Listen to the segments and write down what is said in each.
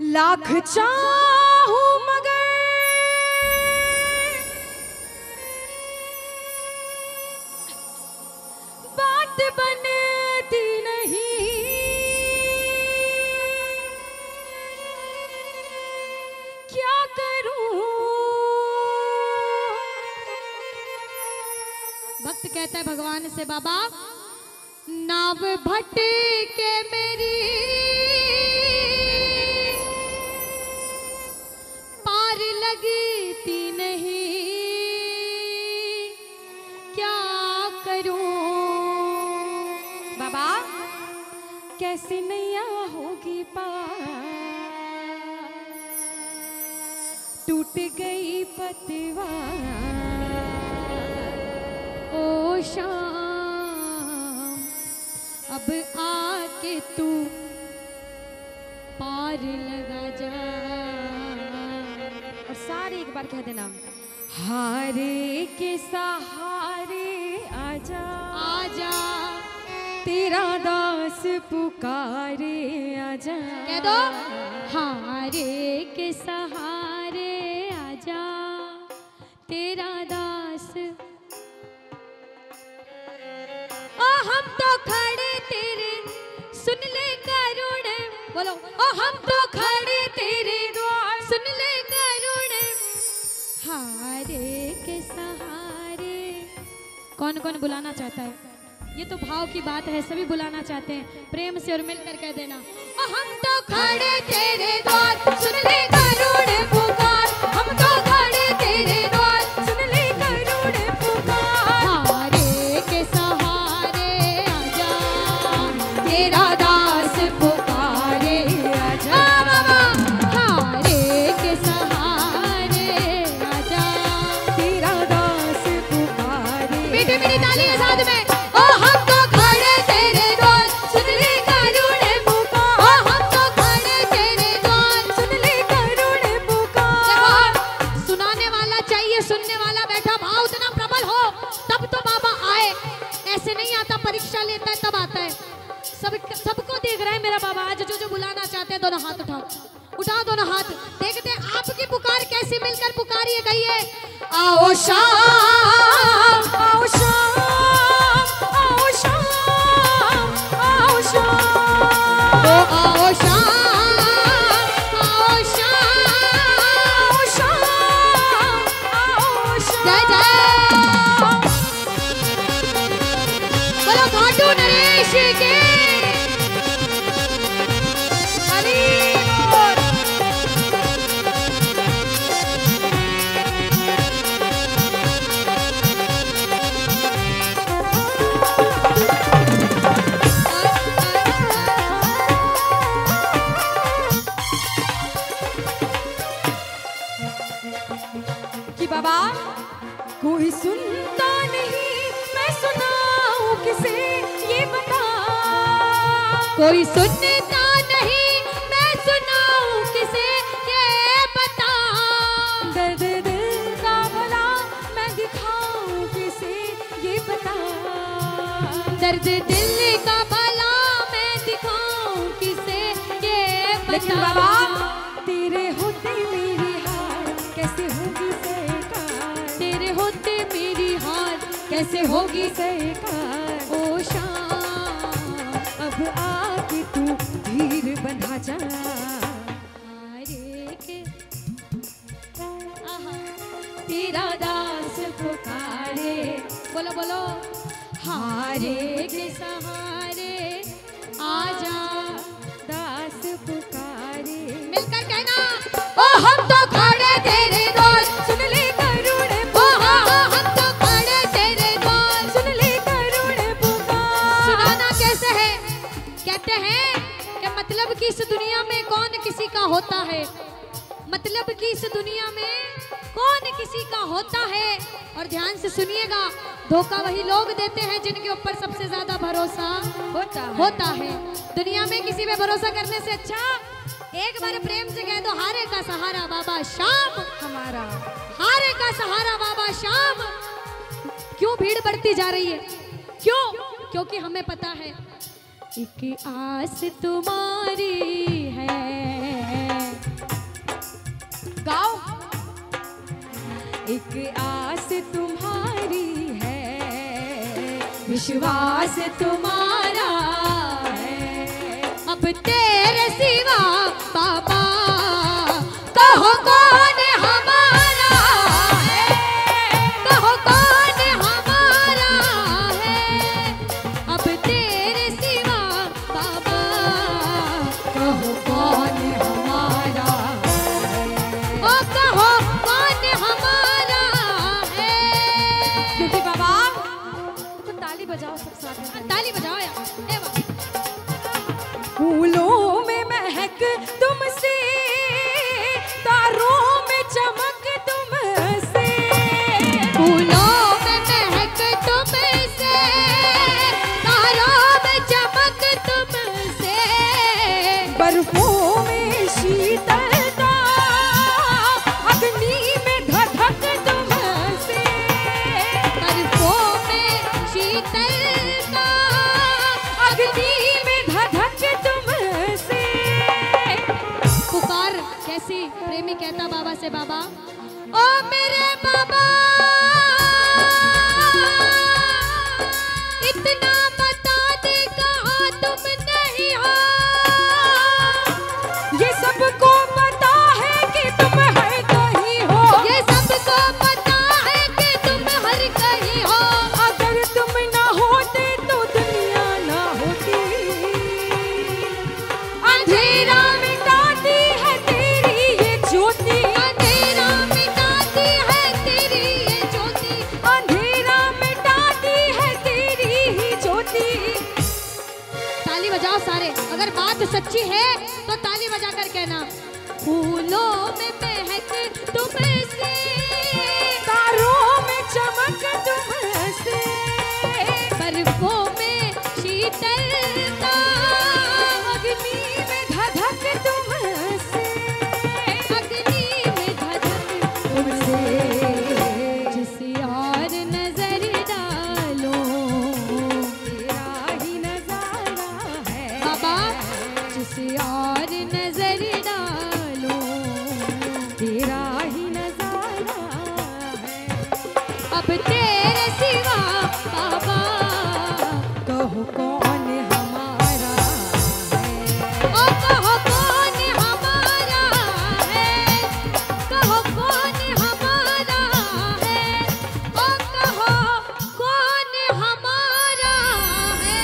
लाख चाहूं मगर बात बनती नहीं। क्या करूं? भक्त कहता है भगवान से, बाबा नाव भटके मेरी पार लगती नहीं, क्या करूं? बाबा कैसे नैया होगी पार, टूट गई पतवार। ओ शाम अब आके तू पार लगा जा। और सारे एक बार कह देना, हारे के सहारे आजा आजा तेरा दास पुकारे आजा। कह दो, हारे के सहारे आजा तेरा दास। ओ हम तो खड़े तेरे सुन ले करुण, बोलो ओ हम तो खड़े तेरे द्वार सुन ले करुण। हारे के सहारे। कौन कौन बुलाना चाहता है? ये तो भाव की बात है, सभी बुलाना चाहते हैं। प्रेम से और मिलकर कह देना, ओ हम तो खड़े तेरे द्वार सुन ले करुण पुकार। हम तो खड़े तेरे द्वार सुन ले करुण पुकार। हारे के सहारे आजा तेरा दास पुकारे आजा। हारे के सहारे आजा तेरा दास पुकारे। मीठी मीठी ताली के साथ में, ओ हम तो खड़े तेरे द्वार सुन ले करुण पुकार। ओ हम तो खड़े तेरे द्वार सुन ले करुण पुकार। सुनाने वाला चाहिए, सुनने वाला बैठा। भाव उतना प्रबल हो तब तो बाबा आए, ऐसे नहीं आता। परीक्षा लेता है तब आता है। सबको देख रहा है मेरा बाबा। आज जो जो बुलाना चाहते हैं दोनों हाथ उठाओ, उठाओ दोनों हाथ। देखते हैं आपकी पुकार कैसे मिलकर पुकारिए गई है। आओ शाम आओ शाम आओ शाम आओ शाम। ओ आओ शाम आओ शाम आओ शाम आओ शाम। जय जय बोलो घाटू नरेश के। हरि बोल। कि बाबा कोई सुनता नहीं, मैं सुनाऊं किसे ये बता। कोई सुनता नहीं, मैं सुनाऊं किसे ये बता। दर्द दिल का भला मैं दिखाऊं किसे ये बता। दर्द दिल का भला मैं दिखाऊं किसे ये बता। लेकिन बाबा तेरे होते मेरी हार कैसे होगी सरकार। तेरे होते मेरी हार कैसे होगी सरकार। ओ शाम अब आके तू धीर बंधा जा। हारे के आहा तेरा दास पुकारे। बोलो बोलो, हारे के सहारे आजा दास पुकारे। मिलकर कहना, ओ हम तो खड़े तेरे द्वार सुन ले करुण ओ हम तो खड़े तेरे द्वार। सुन ले करुण पुकार। सुनाना कैसे है? कहते हैं कि मतलब कि इस दुनिया में कौन किसी का होता है। मतलब कि इस दुनिया में कौन किसी का होता है। और ध्यान से सुनिएगा, धोखा वही लोग देते हैं जिनके ऊपर सबसे ज्यादा भरोसा होता है। दुनिया में किसी पे भरोसा करने से अच्छा एक बार प्रेम से कह दो, हारे का सहारा बाबा श्याम हमारा। हारे का सहारा बाबा श्याम। क्यों भीड़ बढ़ती जा रही है? क्यों? क्योंकि हमें पता है एक आस तुम्हारी है एक आस तुम्हारी है, विश्वास तुम्हारा है। अब तेरे सिवा बाबा कहो कौन हमारा है, कहो कौन हमारा है। अब तेरे सिवा बाबा कहो कौन हमारा है, ओ कहो कौन हमारा है। क्योंकि बाबा तो ताली बजाओ सब साथ में, ताली बजाओ यार। फूलों में महक तुमसे, तारों में चमक तुमसे, फूलों में महक तुमसे, तारों में चमक तुमसे, बर्फों में शीतलता, अग्नि में धधक तुमसे, बर्फों में शीतलता, अग्नि में धधक तुमसे। पुकार कैसी प्रेमी कहता बाबा से, बाबा ओ मेरे बाबा इतना बता दे कहाँ तुम नहीं हो। ये सबको पता है कि तुम हर कहीं हो, ये सबको पता है कि तुम हर कहीं हो। अगर तुम ना होते तो दुनिया ना होती। अंधेरा मिटाती है तेरी ये ज्योति, अंधेरा मिटाती है तेरी ये ज्योति, अंधेरा मिटाती है तेरी ही ज्योति। ताली बजाओ सारे, अगर बात सच्ची है तो ताली बजा कर कहना। फूलों में महक तुमसे, तारों में चमक तुमसे, बर्फों में शीतलता, अग्नि में धधक तुमसे, अग्नि में धधक तुमसे। जिस और नजर डालो तेरा ही नजारा है बाबा, जिस और नजर डालो तेरा ही नजारा है। अब तेरे सिवा बाबा कहो कौन हमारा है, ओ कहो कौन हमारा है, कहो कौन हमारा है, ओ कहो कौन हमारा है।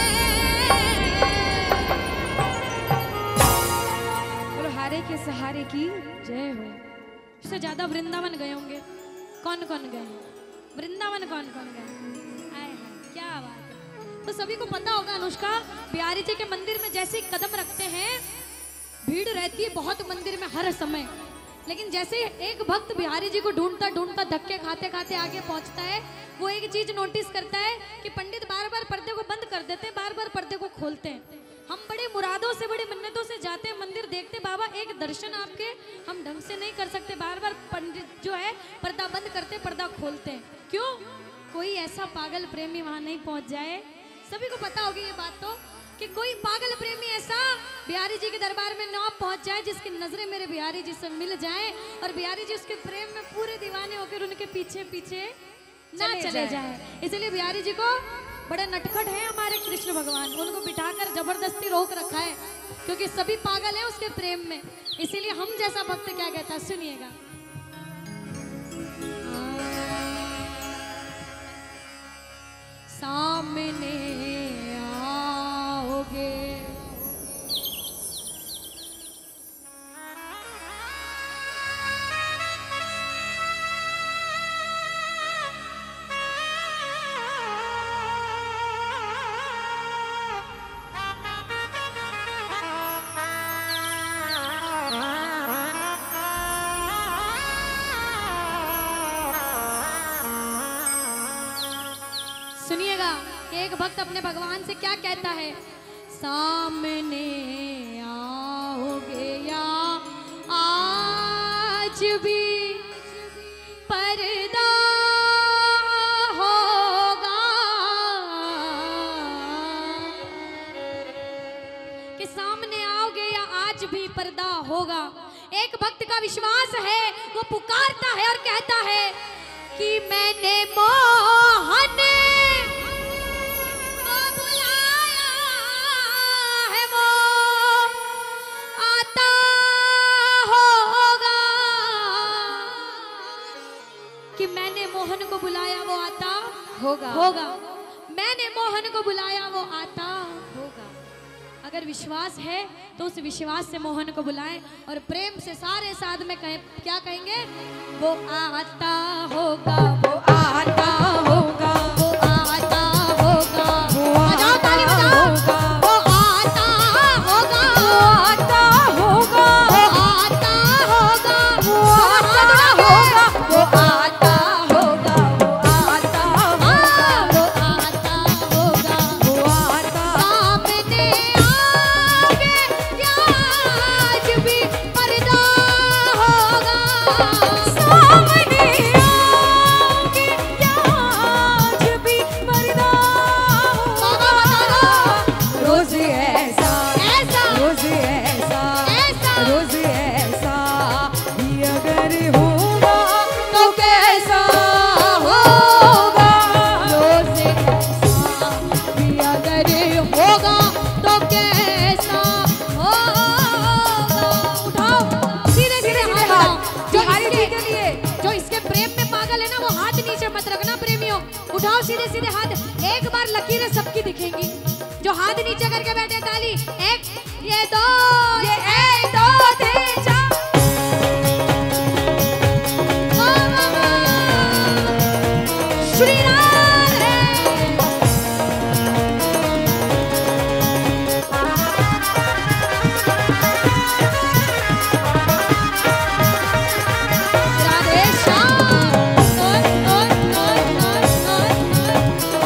बोलो हारे के सहारे की जय हो। इससे ज्यादा वृंदावन गए होंगे, कौन कौन गए? वृंदावन कौन कौन गए? आए हाय, क्या बात है। तो सभी को पता होगा अनुष्का, बिहारी जी के मंदिर में जैसे ही कदम रखते हैं भीड़ रहती है बहुत मंदिर में हर समय, लेकिन जैसे एक भक्त बिहारी जी को ढूंढता ढूंढता धक्के खाते खाते आगे पहुंचता है, वो एक चीज नोटिस करता है कि पंडित बार बार पर्दे को बंद कर देते हैं, बार बार पर्दे को खोलते हैं। हम बड़े मुरादों से बड़ी मन्नतों से जाते हैं मंदिर, देखते बाबा एक दर्शन आपके हम ढंग से नहीं कर सकते, बार बार पंडित जो है पर्दा बंद करते पर्दा खोलते हैं। क्यों? कोई ऐसा पागल प्रेमी वहां नहीं पहुंच जाए। सभी को पता होगी ये बात तो, कि कोई पागल प्रेमी ऐसा बिहारी जी के दरबार में ना पहुंच जाए जिसकी नजरें मेरे बिहारी जी से मिल जाएं और बिहारी जी उसके प्रेम में पूरे दीवाने होकर उनके पीछे पीछे ना चले जाए। इसलिए बिहारी जी को बड़े नटखट हैं हमारे कृष्ण भगवान, उनको बिठाकर जबरदस्ती रोक रखा है क्योंकि सभी पागल हैं उसके प्रेम में। इसीलिए हम जैसा भक्त क्या कहता है, सुनिएगा। सामने आओगे सुनिएगा कि एक भक्त अपने भगवान से क्या कहता है, सामने आओगे या आज भी पर्दा होगा, कि सामने आओगे या आज भी पर्दा होगा। एक भक्त का विश्वास है, वो पुकारता है और कहता है कि मैंने मोहन को बुलाया है, वो आता होगा। कि मैंने मोहन को बुलाया वो आता होगा। मैंने मोहन को बुलाया वो आता होगा। अगर विश्वास है तो उस विश्वास से मोहन को बुलाएं और प्रेम से सारे साथ में कहें, क्या कहेंगे? वो आता होगा, वो आता होगा, वो आता होगा, बजाओ ताली बजाओ। वो आता होगा, वो आता होगा, वो आता होगा, वो आता होगा, वो आता होगा, वो आता होगा, वो आता होगा, वो आता सामने आगे आज भी पर्दा होगा, सामने आगे आज भी पर्दा होगा। रोज ऐसा ऐसा, रोज ऐसा ऐसा, रोज ऐसा ही अगर होगा तो कैसा होगा। रोज ऐसा ही अगर होगा तो कैसा होगा। उठाओ सीधे सीधे हाथ उठाओ। जो इसके प्रेम में पागल है ना, वो हाथ नीचे मत रखना प्रेमियों। उठाओ सीधे सीधे हाथ। एक बार लकीरें सबकी दिखेंगी। जो हाथ नीचे करके बैठे ताली। एक, ये दो, ये एक, दो, तीन, चार। वाह, वाह, वाह। श्री राधे। राधे श्याम। ओए, ओए, ओए, ओए, ओए, ओए।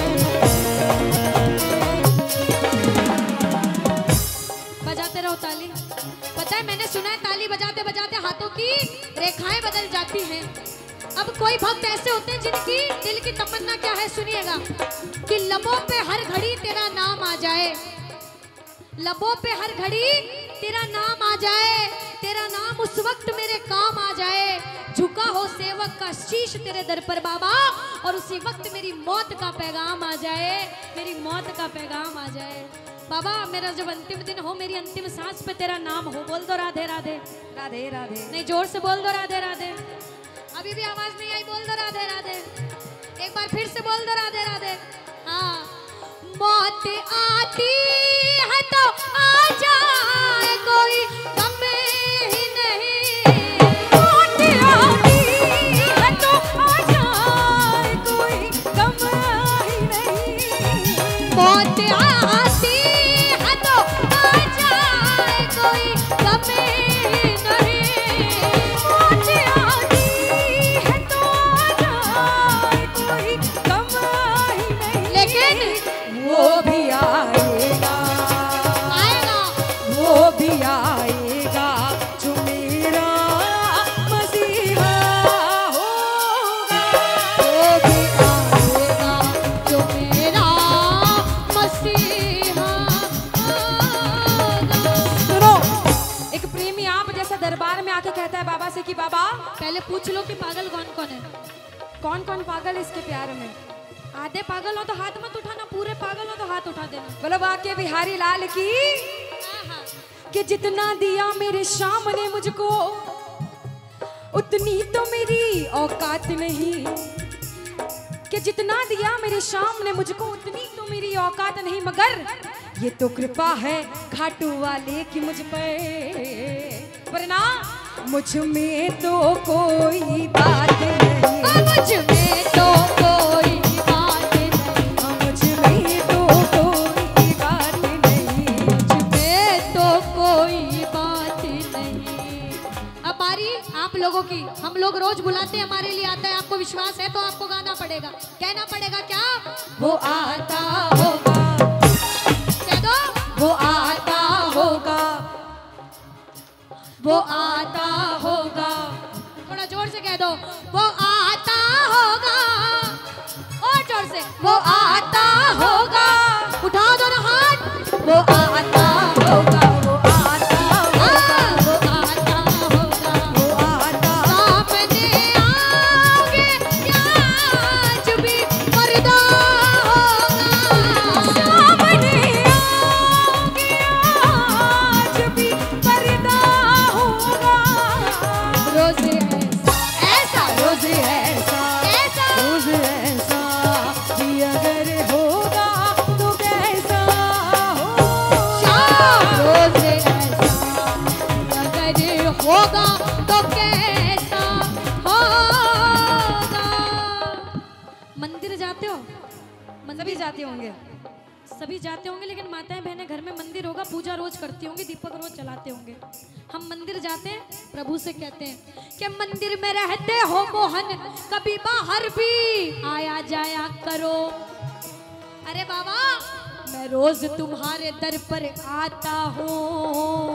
बजाते रहो ताली। पता है, मैंने सुना है ताली बजाते बजाते हाथों की रेखाएं बदल जाती हैं। अब कोई भक्त ऐसे होते हैं जिनकी दिल की तमन्ना क्या है, सुनिएगा। कि लबों पे हर घड़ी तेरा नाम आ जाए, लबों पे हर घड़ी तेरा नाम आ जाए, तेरा नाम उस वक्त मेरे काम आ जाए। झुका हो सेवक का शीश तेरे दर पर बाबा, और उसी वक्त मेरी मौत का पैगाम आ जाए, मेरी मौत का पैगाम आ जाए। बाबा मेरा जब अंतिम दिन हो, मेरी अंतिम सांस पे तेरा नाम हो। बोल दो राधे राधे। राधे राधे। नहीं, जोर से बोल दो राधे राधे। अभी भी आवाज नहीं आई, बोल दो राधे राधे। एक बार फिर से बोल दो राधे राधे। हाँ। मौत आती है तो आ जाए, कोई गम ही नहीं। मौत आती है तो आ जाए, कोई गम ही नहीं। मौत आती है तो आ जाए, कोई गम ही नहीं। मौत आती है तो आ जाए, कोई गम ही नहीं। लेकिन वो भी आएगा, आएगा, वो भी आएगा जो मेरा मसीहा होगा। वो भी आएगा जो मेरा मसीहा होगा। सुनो, एक प्रेमी आप जैसा दरबार में आके कहता है बाबा से कि बाबा, पहले पूछ लो कि पागल कौन कौन है, कौन कौन पागल है इसके प्यार में। आधे पागल हो तो हाथ मत उठाना, पूरे पागल हो तो हाथ उठा देना। बोलो वाक्य बिहारी लाल की। कि जितना दिया मेरे शाम ने मुझको, उतनी तो मेरी औकात नहीं। कि जितना दिया मेरे शाम ने मुझको, उतनी तो मेरी औकात नहीं। मगर ये तो कृपा है खाटू वाले की मुझ पर, वरना मुझ में तो कोई बात नहीं। मुझ में तो कोई बात नहीं, मुझ में तो कोई बात नहीं, मुझ में तो कोई बात नहीं। अब बारी आप लोगों की। हम लोग रोज बुलाते हैं, हमारे लिए आता है। आपको विश्वास है तो आपको गाना पड़ेगा, कहना पड़ेगा। क्या? वो आता होगा। कह दो, वो आता होगा, वो आता होगा। थोड़ा जोर से कह दो, वो आता होगा। और जोर से, वो आता होगा। उठाओ दोनों हाथ। वो आता होगा, वो आता होगा, वो आता होगा, वो आता। सामने आगे होगा तो कैसा होगा। मंदिर जाते हो? सभी जाते होंगे, सभी जाते होंगे, लेकिन माताएं बहनें घर में मंदिर होगा, पूजा रोज करती होंगी, दीपक रोज जलाते होंगे। हम मंदिर जाते हैं, प्रभु से कहते हैं कि मंदिर में रहते हो मोहन, कभी बाहर भी आया जाया करो। अरे बाबा मैं रोज तुम्हारे दर पर आता हूँ,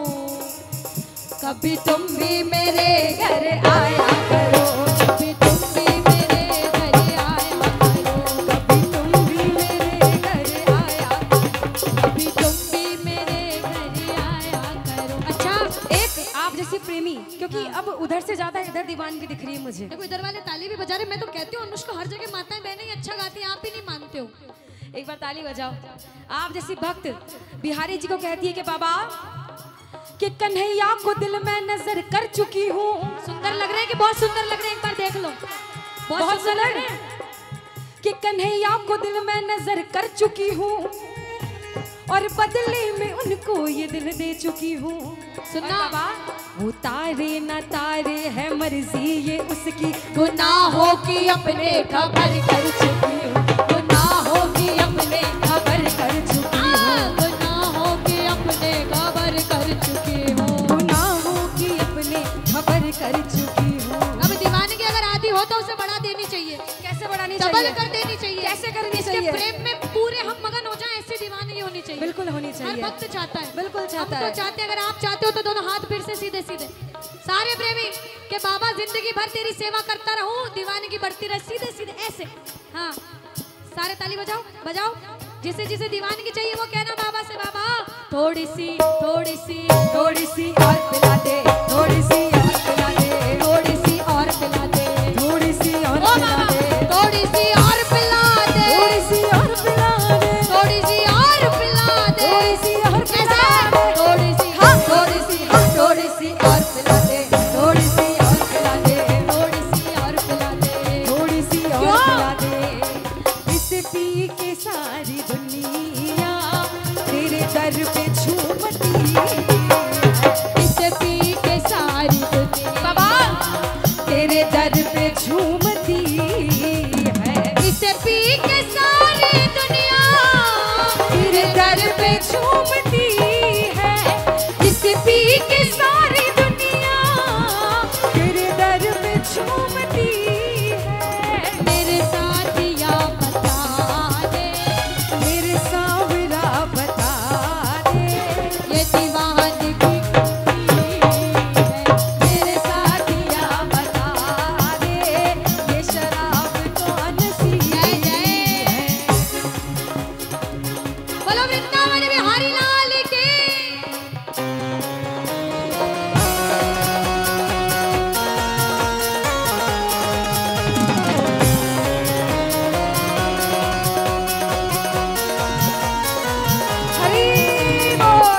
कभी तुम भी मेरे घर आया करो, कभी तुम भी मेरे घर आया करो, कभी तुम भी मेरे घर आया करो, कभी तुम भी मेरे घर आया करो। अच्छा एक आप जैसी प्रेमी, क्योंकि अब उधर से ज्यादा इधर दीवानगी दिख रही है मुझे। देखो इधर वाले ताली भी बजा रहे, मैं तो कहती हूँ अनुष्का हर जगह माताएं बहनें अच्छा गाती हैं, आप ही नहीं मानते हो। एक बार ताली बजाओ। आप जैसी भक्त बिहारी जी को कहती है कि बाबा कि कन्हैया को दिल में नजर कर चुकी हूँ। सुंदर लग रहे हैं कि बहुत सुंदर लग रहे हैं, एक बार देख लो, बहुत सुंदर लग रहे हैं कि कन्हैया को दिल में नजर कर चुकी हूँ और बदले में उनको ये दिल दे चुकी हूँ। सुनना वो तारे न तारे है मर्जी ये उसकी, गुनाहों की अपने खबर कर चुकी हूँ, गुनाहों की अपने खबर कर चुकी हूँ, गुनाहों की अपने खबर कर चुकी हूँ, गुनाहों की अपने खबर कर चुकी हूँ। अब दीवानगी अगर आदि हो तो उसे बढ़ा देनी चाहिए। कैसे बढ़ानी डबल चाहिए? कर देनी चाहिए। कैसे करनी इसके चाहिए? प्रेम में पूरे हम मगन हो जाएं, ऐसी दीवानगी होनी चाहिए। बिल्कुल होनी हर चाहिए। वक्त चाहता है, बिल्कुल चाहता हम है। तो चाहते हैं, अगर आप चाहते हो तो दोनों हाथ फिर से सीधे सीधे सारे प्रेमी के बाबा जिंदगी भर तेरी सेवा करता रहूं, दीवानगी बढ़ती रहे, सीधे सीधे ऐसे। हाँ सारे ताली बजाओ बजाओ, जिसे जिसे दीवानगी चाहिए वो कहना बाबा से, बाबा थोड़ी सी थोड़ी सी थोड़ी सी और पिला दे, थोड़ी सी और पिला दे, थोड़ी सी और पिला दे, थोड़ी सी और ओ पिला बाबा दे, थोड़ी सी और पिला दे, थोड़ी सी और पिला दे, थोड़ी सी और पिला दे, थोड़ी सी और कैसे? पिला दे, थोड़ी सी हाँ, थोड़ी सी थोड़ी सी और पिला दे, थोड़ी सी और पिला दे, थोड़ी सी और पिला दे, थोड़ी सी और क्यों? पिला दे। इसे पी के सारी दुनिया तेरे दर पे झूमती है, इसे पी के सारी दुनिया बाबा तेरे दर पे झूमती है, इसे पी के सारी दुनिया तेरे दर पे झूमती है, इसे पी के सारी दुनिया तेरे दर पे झूमती है। मेरे साथिया बता दे, मेरे सांवरा बता दे, ये दीवानगी है, मेरे साथिया बता दे, ये शराब कौन सी जय जय। है। बोलो वृंदावन बिहारी लाल की। हरी बोल।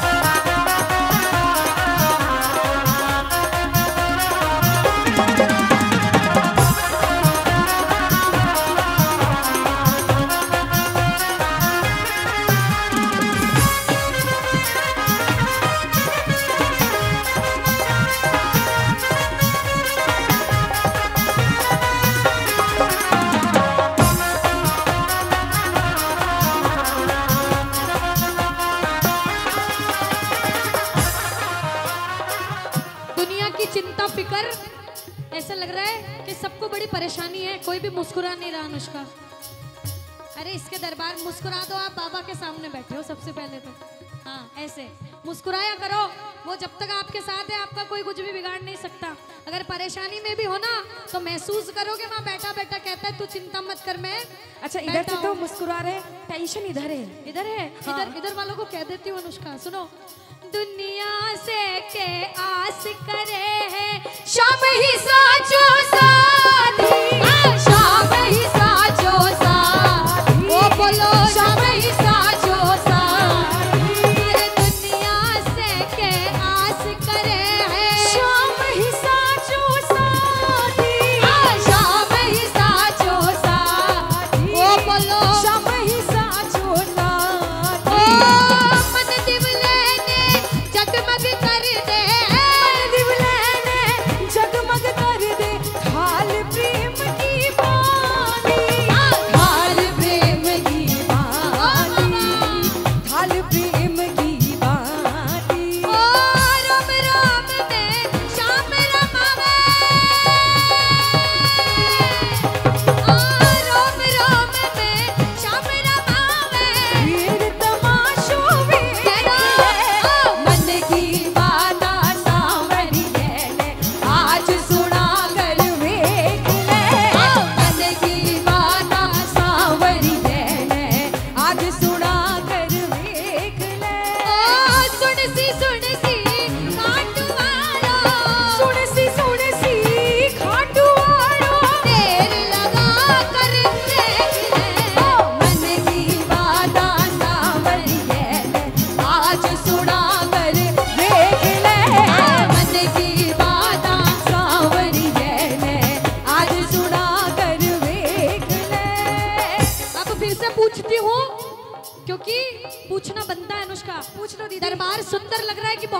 दुनिया की चिंता फिकर, ऐसा लग रहा है कि सबको बड़ी परेशानी है, कोई भी मुस्कुरा नहीं रहा अनुष्का। अरे इसके दरबार मुस्कुरा दो, आप बाबा के सामने बैठे हो सबसे पहले तो। हाँ ऐसे मुस्कुराया करो, वो जब तक आपके साथ है आपका कोई कुछ भी बिगाड़ नहीं सकता। अगर परेशानी में भी हो ना तो महसूस करोगे वहाँ बैठा बैठा कहता है तू चिंता मत कर, मैं अच्छा इधर बैठा से तो हूँ। मुस्कुरा रहे, टेंशन इधर है। इधर है, हाँ। इधर वालों को कह देती हूँ अनुष्का, सुनो। दुनिया से के आस करे है शाम ही साचो साथी, शाम ही साचो साथी, ओ बोलो शाम ही साचो साथी। अरे दुनिया से के आस करे है शाम ही साचो साथी, शाम ही साचो साथी, ओ बोलो शाम ही साचो साथी। ओ मन दिवले ने जगमग कर दे, मन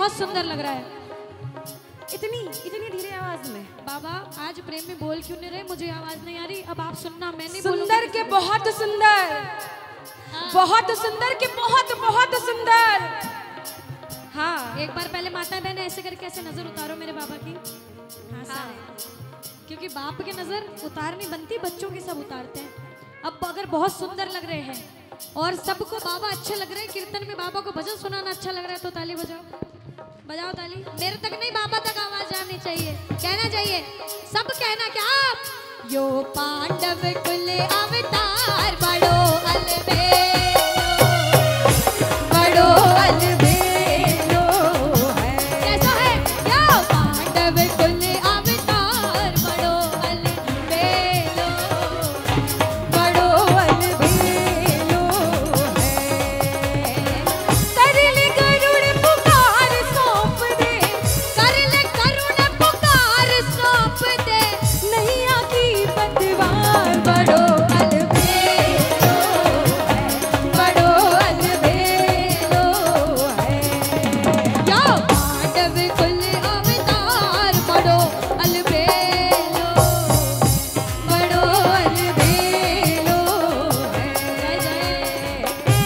बहुत सुंदर लग रहा है। इतनी इतनी धीरे आवाज में। बाबा आज प्रेम में बोल क्यों नहीं रहे, मुझे आवाज नहीं आ रही। अब आप सुनना, मैं नहीं सुंदर के बहुत सुंदर, बहुत सुंदर के बहुत बहुत सुंदर। हाँ एक बार पहले माता बहने ऐसे करके ऐसे नजर उतारो मेरे बाबा की। हाँ, हाँ। क्योंकि बाप की नजर उतारनी बनती, बच्चों की सब उतारते हैं। अब अगर बहुत सुंदर लग रहे हैं और सबको बाबा अच्छे लग रहे हैं, कीर्तन में बाबा को भजन सुनाना अच्छा लग रहा है, तो ताली बजाओ, बजाओ ताली। मेरे तक नहीं, बाबा तक आवाज जानी चाहिए, कहना चाहिए, सब कहना क्या आप। यो पांडव कुल अवतार बड़ो अलबेलो, बड़ो अलबेलो है। कैसा है? यो पांडव कुल अवतार बड़ो अलबेलो, बड़ो अलबेलो है। कर ले गरुड़ पुकार सौंप दे, कर ले करुण पुकार सौंप दे, नैया की पतवार बड़ो अलबेलो है, बड़ो अलबेलो है। यो पांडव कुल अवतार बड़ो अलबेलो, बड़ो अलबेलो है। जय जय।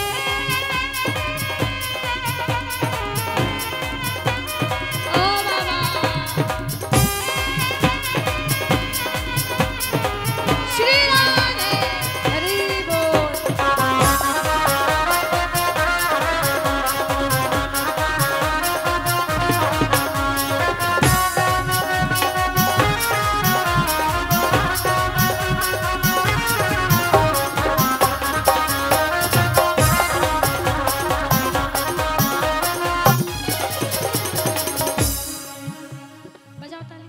ओ बाबा श्री राम हरि बोल। बजाओ ताली।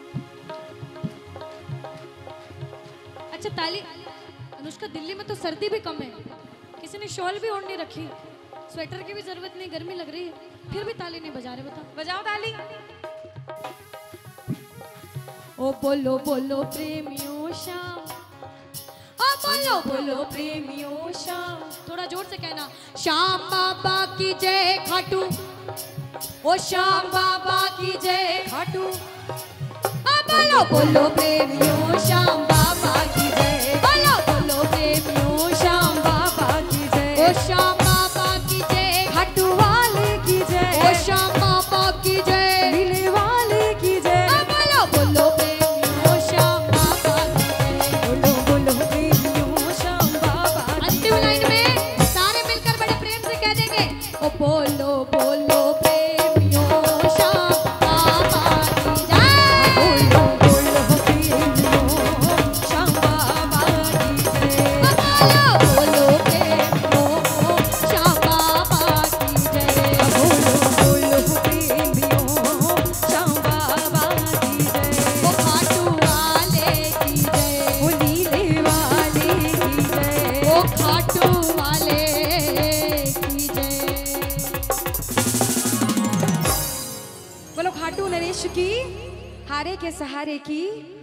अच्छा ताली। अनुष्का, दिल्ली में तो सर्दी भी कम है, किसी ने शॉल भी ओढ़ नहीं रखी, स्वेटर की भी जरूरत नहीं, गर्मी लग रही है, फिर भी ताली नहीं बजा रहे, बताओ। बजाओ ताली। ओ बोलो बोलो प्रेमियों शाम, ओ बोलो बोलो प्रेमियों शाम। थोड़ा जोर से कहना। श्याम बाबा की जय खाटू, ओ श्याम बाबा की जय खाटू। ओ बोलो बोलो प्रेमियों श्याम बाबा की जय, बोलो बोलो प्रेमियों श्याम बाबा की ओ जय, श्याम बाबा की जय, खाटू वाले की ओ जय, श्याम बाबा की जय, नीले वाले की जय। ओ बोलो बोलो प्रेमियों श्याम बाबा की जय। बोलो बोलो प्रेमियों श्याम बाबा की अंतिम लाइन में सारे मिलकर बड़े प्रेम से कह देंगे, ओ बोलो बोलो प्रेमियों श्याम बाबा की जय। बोलो बोलो प्रेमियों श्याम बाबा की जय। बोलो बोलो प्रेमियों श्याम बाबा की जय। बोलो बोलो प्रेमियों श्याम बाबा की जय। ओ खाटू वाले की जय, ओ नीले वाले की जय। ओ खाटू वाले की जय। बोलो खाटू नरेश की, हारे के सहारे की।